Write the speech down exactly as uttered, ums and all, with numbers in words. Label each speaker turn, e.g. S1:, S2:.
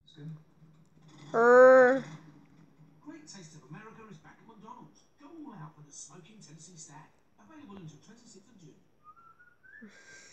S1: Er.
S2: Great Taste of America is back at McDonald's. Go all out for the smoky Tennessee stack. Available until twenty-sixth of June.